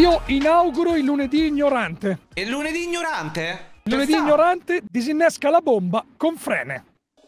Io inauguro il lunedì ignorante. E il lunedì ignorante? Il lunedì ignorante disinnesca la bomba con frene.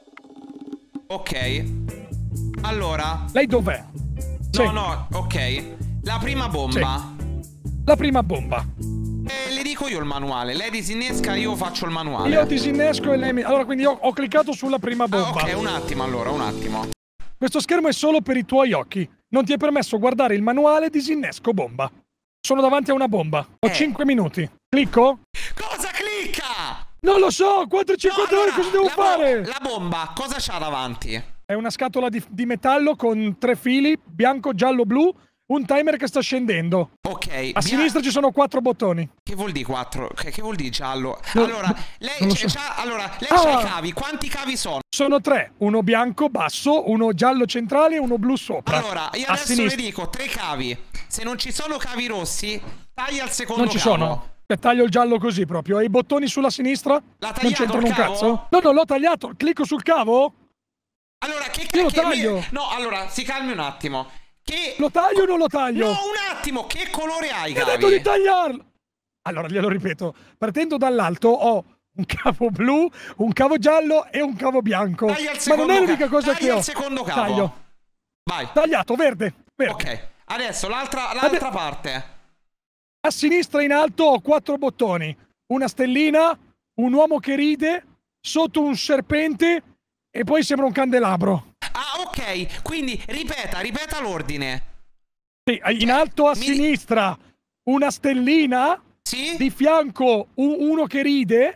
Ok. Allora. Lei dov'è? No, no, ok. La prima bomba. La prima bomba. Le dico io il manuale. Lei disinnesca, io faccio il manuale. Io disinnesco e lei mi... Allora, quindi io ho cliccato sulla prima bomba. Ok, un attimo allora, un attimo. Questo schermo è solo per i tuoi occhi. Non ti è permesso guardare il manuale disinnesco bomba. Sono davanti a una bomba. Ho 5 minuti. Clicco? Cosa clicca? Non lo so, 459, cosa devo fare? La bomba, cosa c'ha davanti? È una scatola di metallo con 3 fili, bianco, giallo, blu, un timer che sta scendendo. Ok. A sinistra ci sono 4 bottoni. Che vuol dire 4? Che vuol dire giallo? No, allora, lei so. c'ha i cavi. Quanti cavi sono? Sono 3, uno bianco basso, uno giallo centrale e uno blu sopra. Allora, io adesso le dico 3 cavi. Se non ci sono cavi rossi, taglia il secondo Non ci cavo. sono. Taglio il giallo così proprio. E i bottoni sulla sinistra? Non c'entrano un cazzo? No, non l'ho tagliato. Clicco sul cavo? Allora, Io lo taglio. No, allora, si calmi un attimo. Lo taglio o non lo taglio? No, un attimo, che colore hai i cavi? Mi ha detto di tagliarlo! Allora, glielo ripeto. Partendo dall'alto ho un cavo blu, un cavo giallo e un cavo bianco. Ma non è l'unica cosa che ho. Taglia il secondo cavo. Taglio. Vai. Tagliato, verde. Ok, adesso l'altra parte. A sinistra in alto ho 4 bottoni. Una stellina, un uomo che ride, sotto un serpente e poi sembra un candelabro. Ah, ok. Quindi ripeta l'ordine. Sì, in alto a sinistra una stellina. Sì? Di fianco uno che ride.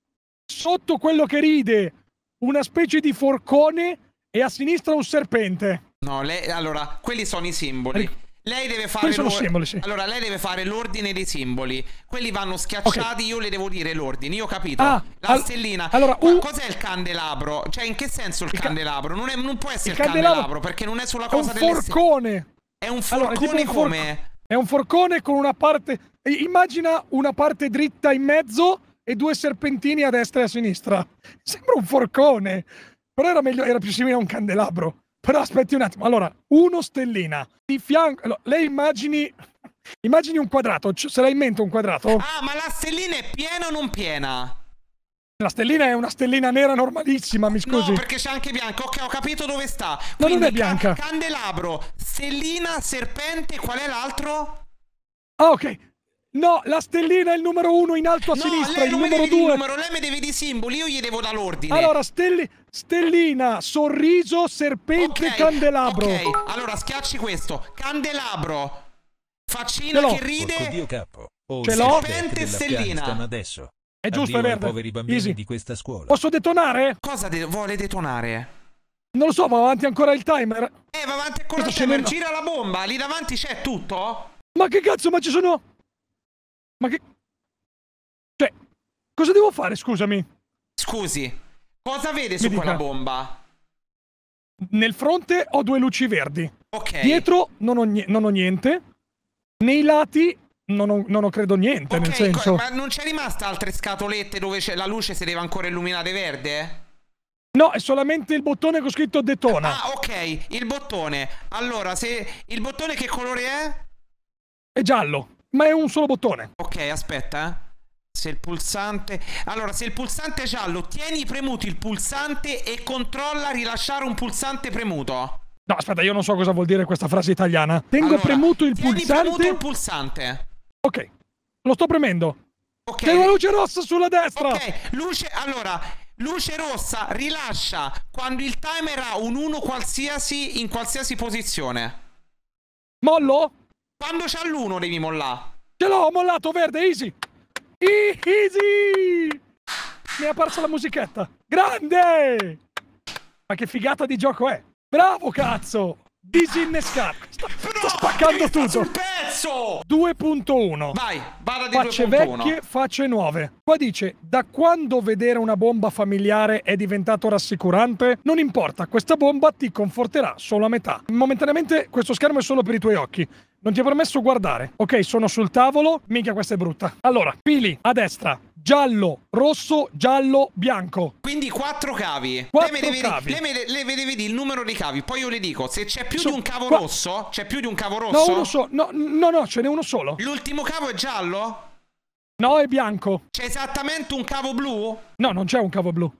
Sotto quello che ride una specie di forcone e a sinistra un serpente. No, allora, quelli sono i simboli. Lei deve fare simboli, sì. Allora, lei deve fare l'ordine dei simboli. Quelli vanno schiacciati, okay. Io le devo dire l'ordine. Io ho capito. La stellina. Allora, cos'è il candelabro? Cioè, in che senso il candelabro? Non può essere il candelabro perché non è sulla cosa delle... È un forcone. È un forcone come? È un forcone con una parte... Immagina una parte dritta in mezzo e 2 serpentini a destra e a sinistra. Sembra un forcone. Però era più simile a un candelabro. Però aspetti un attimo. Allora, uno stellina. Di fianco... Allora, lei immagini un quadrato. Se l'hai in mente un quadrato? Ah, ma la stellina è piena o non piena? La stellina è una stellina nera normalissima, mi scusi. No, perché c'è anche bianca. Ok, ho capito dove sta. No, non è bianca. Candelabro, stellina, serpente, qual è l'altro? Ah, ok. No, la stellina è il numero 1 in alto a sinistra, il numero 2. Lei mi deve di simboli, io gli devo dare l'ordine. Allora, stellina, sorriso, serpente, okay, candelabro. Ok, allora schiacci questo. Candelabro, faccina che ride. Oddio capo. Ce l'ho. Serpente, stellina. Adesso. È giusto, è verde. Poveri bambini di questa scuola. Posso detonare? Cosa vuole detonare? Non lo so, va avanti ancora il timer. Va avanti ancora il timer. Gira la bomba, lì davanti c'è tutto? Ma che cazzo, ma ci sono... Ma che... Cioè, cosa devo fare, scusami? Scusi, cosa vede su quella bomba? Nel fronte ho 2 luci verdi. Ok. Dietro non ho niente. Nei lati non ho credo niente, nel senso... Ma non c'è rimasta altre scatolette dove la luce si deve ancora illuminare verde? No, è solamente il bottone con scritto detona. Ah, ok, il bottone. Allora, il bottone che colore è? È giallo. Ma è un solo bottone. Ok, aspetta, Se il pulsante... Allora, se il pulsante è giallo, tieni premuto il pulsante e controlla rilasciare un pulsante premuto. No, aspetta, io non so cosa vuol dire questa frase italiana. Tengo premuto il pulsante... Tieni premuto il pulsante. Ok, lo sto premendo. Ok. C'è una luce rossa sulla destra. Ok, luce rossa, rilascia quando il timer ha un 1 qualsiasi in qualsiasi posizione. Mollo? Quando c'ha l'1 devi mollare. Ce l'ho, ho mollato, verde, easy. Easy! Mi è apparsa la musichetta. Grande! Ma che figata di gioco è? Bravo, cazzo! Disinnescato. Sta spaccando tutto. Sul pezzo! 2.1. Vai, vada di 2.1. Facce vecchie, facce nuove. Qua dice, da quando vedere una bomba familiare è diventato rassicurante? Non importa, questa bomba ti conforterà solo a metà. Momentaneamente questo schermo è solo per i tuoi occhi. Non ti è permesso guardare. Ok, sono sul tavolo. Minchia, questa è brutta. Allora, fili a destra, giallo, rosso, giallo, bianco. Quindi 4 cavi. 4 cavi. Lei mi deve dire il numero dei cavi. Poi io le dico, se c'è più di un cavo rosso, c'è più di un cavo rosso? No, uno solo. No, ce n'è uno solo. L'ultimo cavo è giallo? No, è bianco. C'è esattamente un cavo blu? No, non c'è un cavo blu.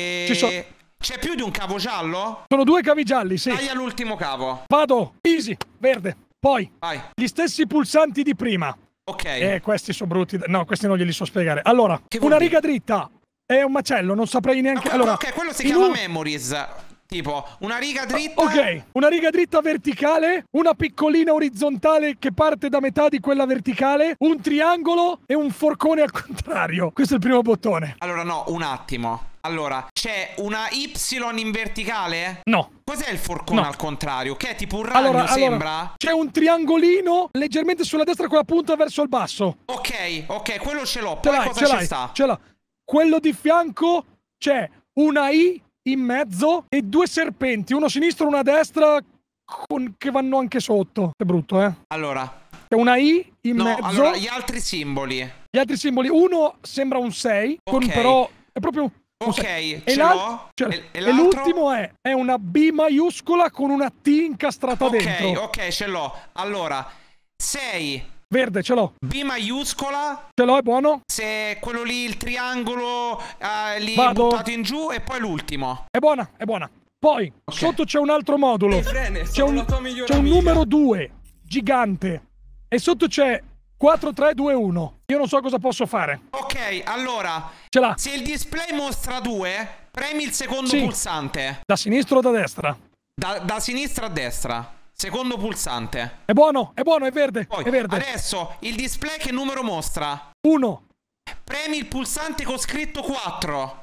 C'è più di un cavo giallo? Sono 2 cavi gialli, sì. Vai all'ultimo cavo. Vado, easy, verde. Poi, vai. Gli stessi pulsanti di prima. Ok. Questi sono brutti. No, questi non glieli so spiegare. Allora, una riga dritta è un macello, non saprei neanche... Allora, ok, quello si chiama memories. Tipo, una riga dritta... Ok, una riga dritta verticale, una piccolina orizzontale che parte da metà di quella verticale, un triangolo e un forcone al contrario. Questo è il primo bottone. Allora, no, un attimo. Allora, c'è una Y in verticale? No. Cos'è il forcone al contrario? Che è tipo un ragno, sembra? C'è un triangolino leggermente sulla destra con la punta verso il basso. Ok, quello ce l'ho. Poi cosa ci sta? Ce l'ha. Quello di fianco c'è una I in mezzo e 2 serpenti, uno a sinistra e uno a destra che vanno anche sotto. È brutto, eh? Allora... C'è una I in mezzo. Allora, gli altri simboli. Gli altri simboli. Uno sembra un 6, però è proprio... Ok, ce l'ho. E l'ultimo è una B maiuscola con una T incastrata dentro. Ok, ce l'ho. Allora, 6. Verde, ce l'ho. B maiuscola. Ce l'ho, è buono. Se quello lì, il triangolo lì buttato in giù. E poi l'ultimo. È buona, è buona. Poi, sotto c'è un altro modulo. C'è un numero 2, gigante. E sotto c'è 4, 3, 2, 1. Io non so cosa posso fare. Ok, allora. Ce l'ha. Se il display mostra 2, premi il secondo pulsante. Da sinistra o da destra? Da sinistra a destra. Secondo pulsante. È buono, è verde. Poi, è verde. Adesso, il display che numero mostra? 1. Premi il pulsante con scritto 4.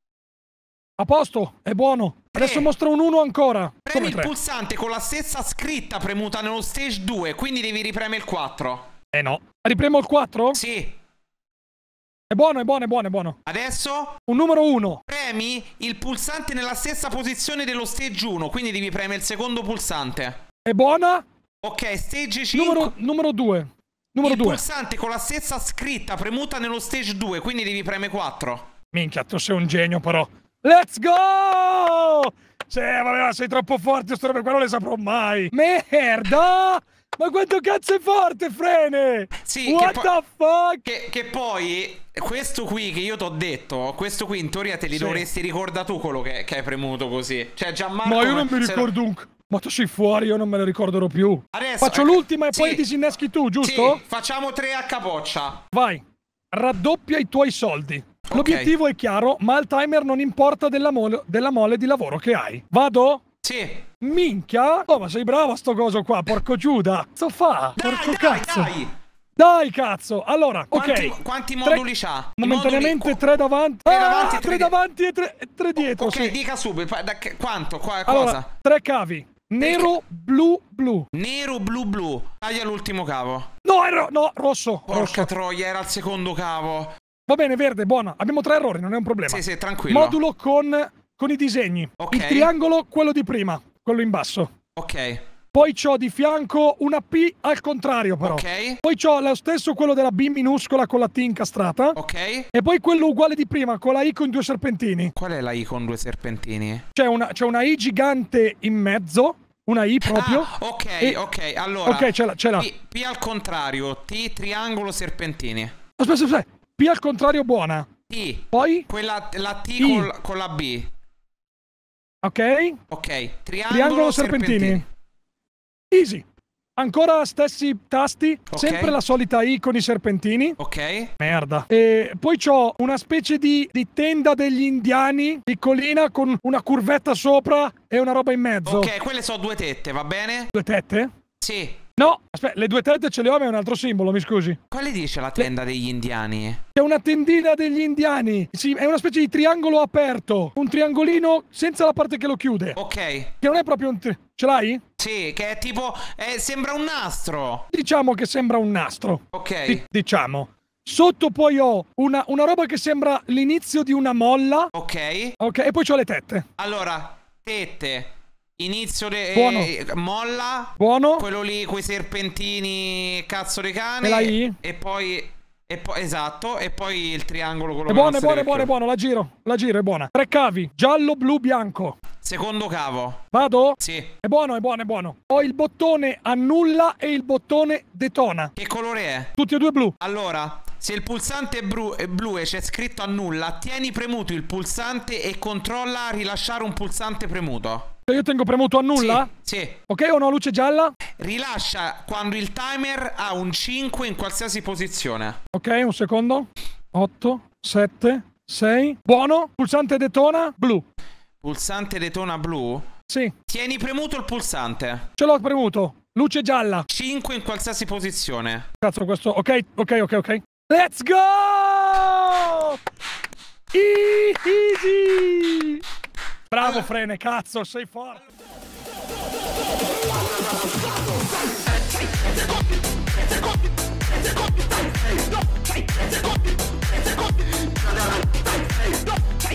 A posto, è buono. 3. Adesso mostra un 1 ancora. Premi il pulsante con la stessa scritta premuta nello stage 2, quindi devi ripremere il 4. No. Ripremo il 4? Sì. È buono. Adesso? Un numero 1. Premi il pulsante nella stessa posizione dello stage 1, quindi devi premere il secondo pulsante. È buona? Ok, stage 5. Numero 2. Il pulsante con la stessa scritta premuta nello stage 2, quindi devi premere 4. Minchia, tu sei un genio però. Let's go! Vabbè, sei troppo forte, sto roba, quello le saprò mai. Merda! Ma quanto cazzo è forte, Frene? Sì, what the fuck? Che poi, questo qui che io t'ho detto, questo qui in teoria te li dovresti ricordare tu quello che hai premuto così. Cioè Gianmarco... Ma io non mi ricordo un... Ma tu sei fuori, io non me ne ricorderò più. Adesso, faccio l'ultima e poi disinneschi tu, giusto? Sì, facciamo 3 a capoccia. Vai, raddoppia i tuoi soldi. L'obiettivo è chiaro, ma al timer non importa della mole di lavoro che hai. Vado? Sì. Minchia? Oh, ma sei bravo a sto coso qua, porco Giuda. Sto fa? Porco cazzo. Dai, cazzo. Allora, quanti moduli c'ha? Momentaneamente 3 davanti. 3 davanti e 3 dietro. Ok, dica subito. Quanto? Cosa? Allora, 3 cavi. Nero, blu, blu. Nero, blu, blu. Taglia l'ultimo cavo. No, rosso. Porca troia, era il secondo cavo. Va bene, verde, buona. Abbiamo 3 errori, non è un problema. Sì, tranquillo. Modulo con i disegni. Il triangolo, quello di prima. Quello in basso. Ok. Poi c'ho di fianco una P al contrario, però. Ok. Poi c'ho lo stesso quello della B minuscola con la T incastrata. Ok. E poi quello uguale di prima, con la I con 2 serpentini. Qual è la I con 2 serpentini? C'è una I gigante in mezzo. Una I proprio. Ok. Allora. Ok, ce l'ha. P al contrario. T, triangolo, serpentini. Aspetta. P al contrario buona. T. Poi? La T con la B. Ok. Triangolo, serpentini. Easy. Ancora stessi tasti. Sempre la solita I con i serpentini. Ok. Merda. E poi c'ho una specie di tenda degli indiani, piccolina, con una curvetta sopra e una roba in mezzo. Ok, quelle sono 2 tette, va bene? 2 tette? Sì. No, aspetta, le 2 tette ce le ho, ma è un altro simbolo, mi scusi. Quale dice la tenda degli indiani? È una tendina degli indiani. Sì, è una specie di triangolo aperto. Un triangolino senza la parte che lo chiude. Ok. Che non è proprio un... Ce l'hai? Sì, che è tipo... sembra un nastro. Diciamo che sembra un nastro. Ok. Diciamo. Sotto poi ho una roba che sembra l'inizio di una molla. Ok. E poi c'ho le tette. Allora, tette... Inizio Buono. molla. Buono. Quello lì, quei serpentini cazzo di cane. E la I. E poi Esatto, e poi il triangolo quello È buono, la giro, è buona. 3 cavi, giallo, blu, bianco. Secondo cavo. Vado? Sì. È buono. Ho il bottone annulla e il bottone detona. Che colore è? Tutti e due blu. Allora, se il pulsante è blu e c'è scritto annulla, tieni premuto il pulsante e controlla a rilasciare un pulsante premuto. Se io tengo premuto annulla? Sì. Ok, ho una luce gialla? Rilascia quando il timer ha un 5 in qualsiasi posizione. Ok, un secondo. 8, 7, 6. Buono. Pulsante detona, blu. Pulsante detona blu? Sì. Tieni premuto il pulsante. Ce l'ho premuto. Luce gialla. 5 in qualsiasi posizione. Cazzo, questo... Ok. Let's go! Easy! Bravo, Frene, cazzo, sei forte.